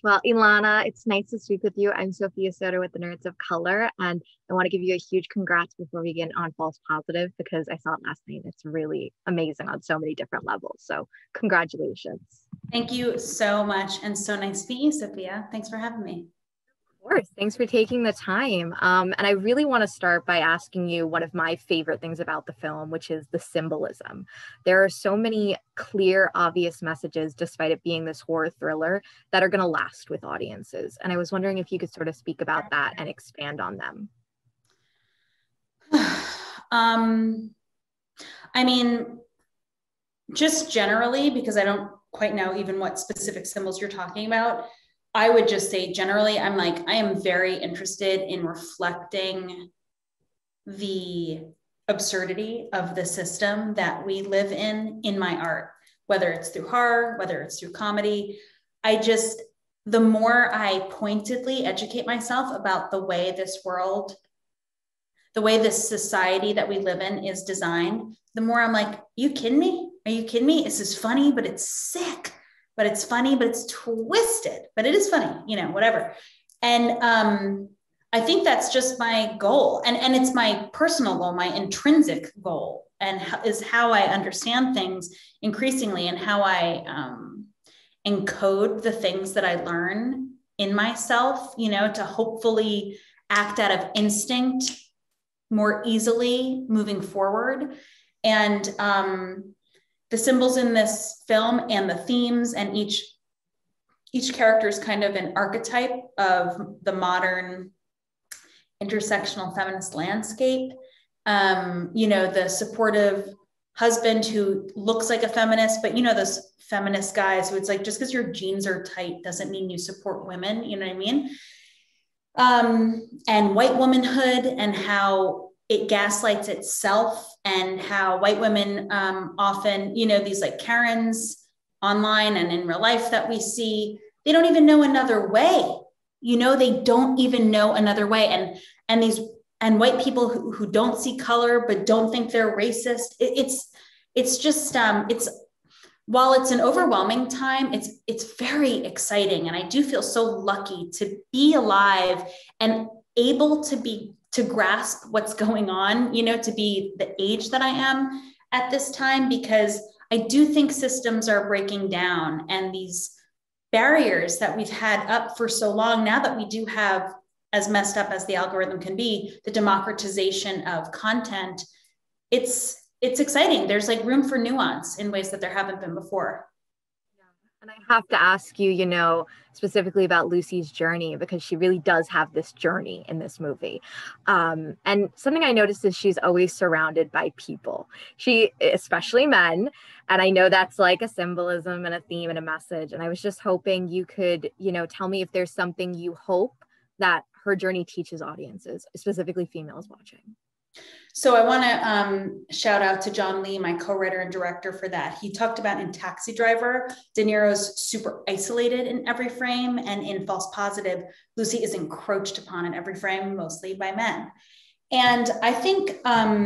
Well, Ilana, it's nice to speak with you. I'm Sophia with the Nerds of Color, and I want to give you a huge congrats before we get on False Positive because I saw it last night. It's really amazing on so many different levels. So, congratulations. Thank you so much, and so nice to meet you, Sophia. Thanks for having me. Of course. Thanks for taking the time. And I really want to start by asking you one of my favorite things about the film, which is the symbolism. There are so many clear, obvious messages, despite it being this horror thriller, that are going to last with audiences. And I was wondering if you could sort of speak about that and expand on them. I mean, just generally, because I don't quite know even what specific symbols you're talking about, I would just say generally, I am very interested in reflecting the absurdity of the system that we live in my art, whether it's through horror, whether it's through comedy. The more I pointedly educate myself about the way this world, the way this society that we live in is designed, the more I'm like, you kidding me? Are you kidding me? This is funny, but it's sick. But it's funny, but it's twisted, but it is funny, whatever. And I think that's just my goal. And it's my personal goal, my intrinsic goal, and is how I understand things increasingly and how I encode the things that I learn in myself, to hopefully act out of instinct more easily moving forward. And the symbols in this film and the themes and each character is kind of an archetype of the modern intersectional feminist landscape. The supportive husband who looks like a feminist, but those feminist guys who it's like, just because your jeans are tight doesn't mean you support women, you know what I mean? And white womanhood and how it gaslights itself, and how white women often, these like Karens online and in real life that we see, they don't even know another way. They don't even know another way. And white people who don't see color but don't think they're racist. It's just while it's an overwhelming time, it's very exciting, and I do feel so lucky to be alive and able to grasp what's going on, to be the age that I am at this time, because I do think systems are breaking down, and these barriers that we've had up for so long, now that we do have, as messed up as the algorithm can be, the democratization of content, it's exciting. There's like room for nuance in ways that there haven't been before. And I have to ask you, specifically about Lucy's journey, because she really does have this journey in this movie. And something I noticed is she's always surrounded by people, especially men. And I know that's like a symbolism and a theme and a message. And I was just hoping you could, tell me if there's something you hope that her journey teaches audiences, specifically females watching. So I want to shout out to John Lee, my co-writer and director for that. He talked about in Taxi Driver, De Niro's super isolated in every frame, and in False Positive, Lucy is encroached upon in every frame, mostly by men. And I think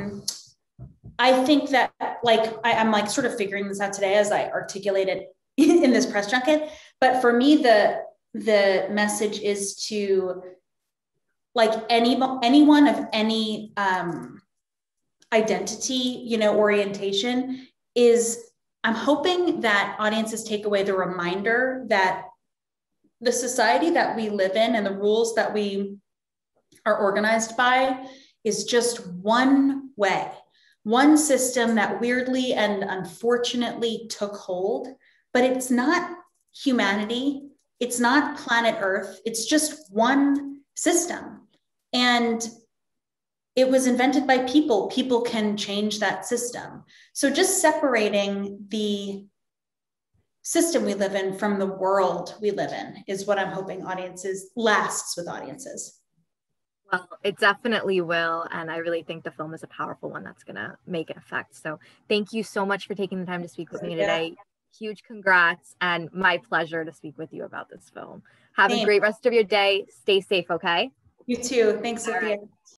that I'm like sort of figuring this out today as I articulate it in this press junket. But for me, the message is to, like, anyone of any identity, orientation, is I'm hoping that audiences take away the reminder that the society that we live in and the rules that we are organized by is just one way, one system that weirdly and unfortunately took hold, but it's not humanity. It's not planet Earth. It's just one system. And it was invented by people. People can change that system. So just separating the system we live in from the world we live in is what I'm hoping lasts with audiences. Well, it definitely will. And I really think the film is a powerful one that's going to make an effect. So thank you so much for taking the time to speak with me today. Huge congrats, and my pleasure to speak with you about this film. Have a great rest of your day. Stay safe, okay? You too. Thanks, Sophia.